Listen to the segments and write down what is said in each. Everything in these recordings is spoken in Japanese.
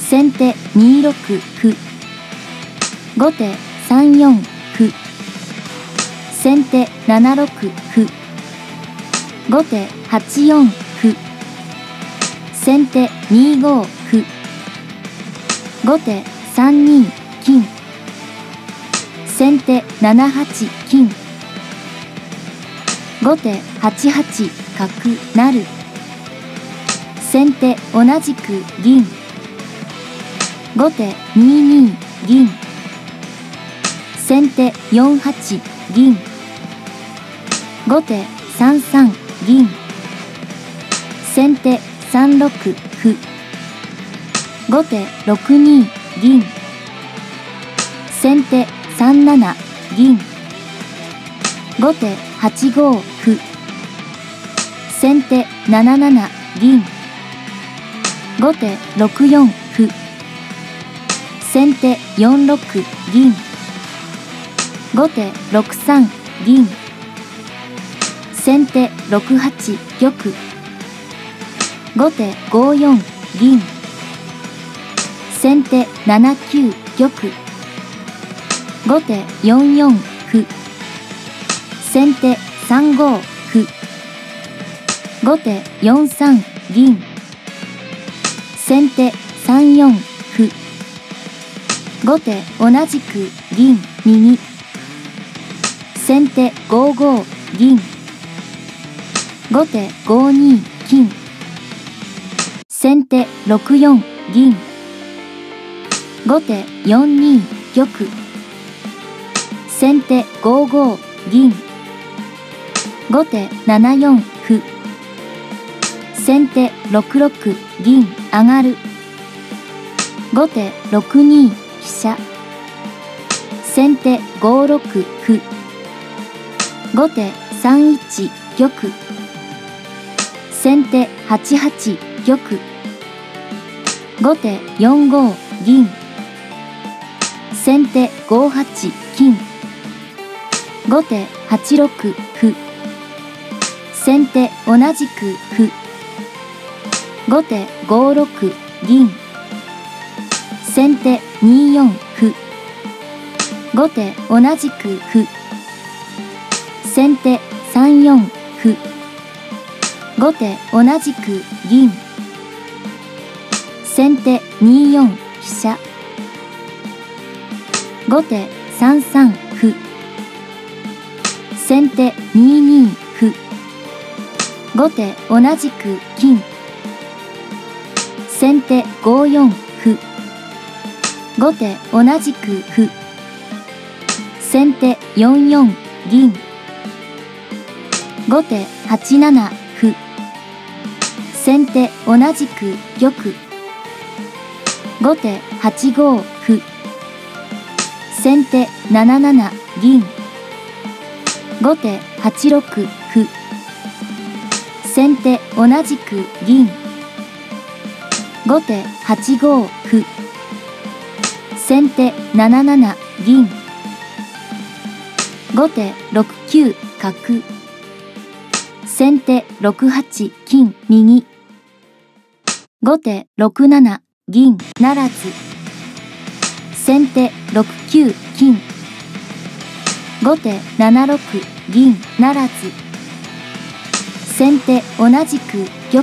先手2六歩。後手3四歩。先手7六歩。後手8四歩。先手2五歩。後手3二金。先手7八金。後手8八角成。先手同じく銀。後手2二銀。先手4八銀。後手3三銀。先手3六歩。後手6二銀。先手3七銀。後手8五歩。先手7七銀。後手6四歩。先手4六銀。後手6三銀。先手6八玉。後手5四銀。先手7九玉。後手4四歩。先手3五歩。後手4三銀。先手3四歩。後手同じく銀右。先手5五銀。後手5二金。先手6四銀。後手4二玉。先手5五銀。後手7四歩。先手6六銀上がる。後手6二飛車。先手5六歩。後手3一玉。先手8八玉。後手4五銀。先手5八金。後手8六歩。先手同じく歩。後手5六銀。先手2四歩。後手同じく歩。先手3四歩。後手同じく銀。先手2四飛車。後手3三歩。先手2二歩。後手同じく金。先手5四歩。後手同じく歩。先手4四銀。後手8七歩。先手同じく玉。後手8五歩。先手7七銀。後手8六歩。先手同じく銀。後手8五歩。先手7七銀。後手6九角。先手6八金右。後手6七銀ならず。先手6九金。後手7六銀ならず。先手同じく玉。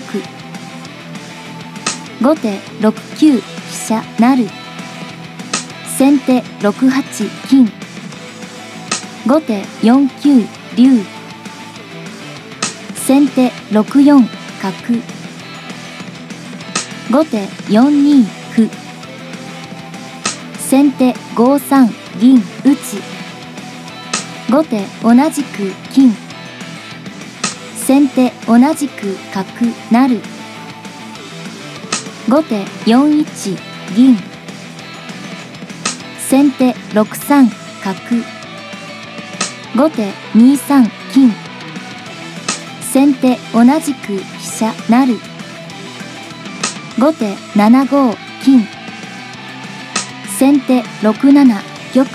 後手6九飛車成。先手6八金。後手4九竜。先手6四角。後手4二歩。先手5三銀打ち。後手同じく金。先手同じく角成。後手4一銀。先手6三角。後手2三金。先手同じく飛車成。後手7五金。先手6七玉。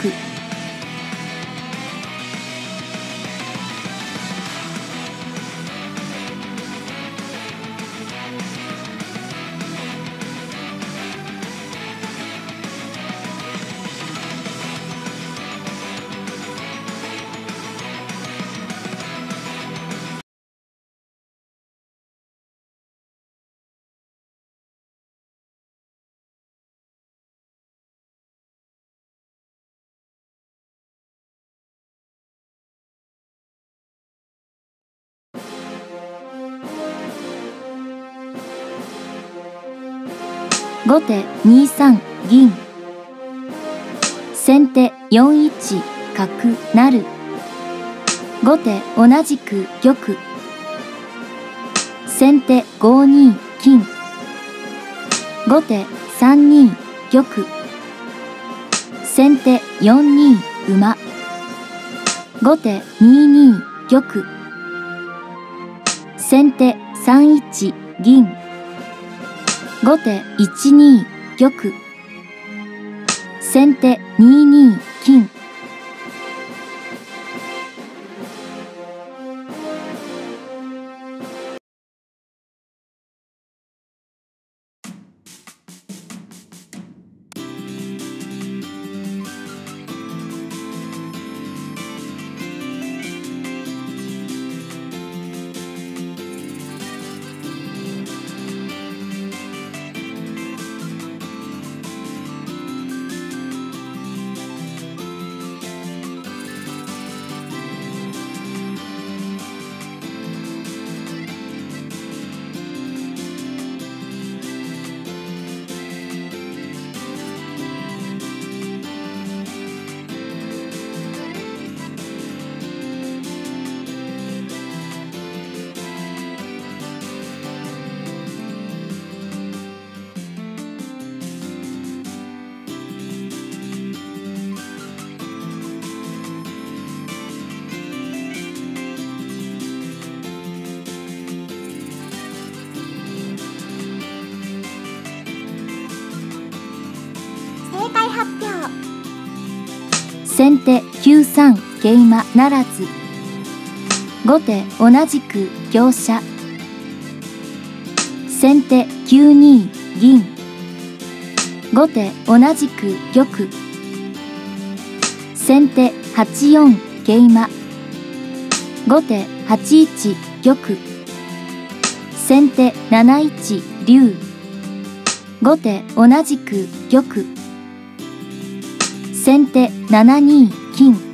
後手2三銀。先手4一角成。後手同じく玉。先手5二金。後手3二玉。先手4二馬。後手2二玉。先手3一銀。後手1二玉。先手2二金。先手9三桂馬ならず。後手同じく香車。先手9二銀。後手同じく玉。先手8四桂馬。後手8一玉。先手7一竜。後手同じく玉。先手7二金。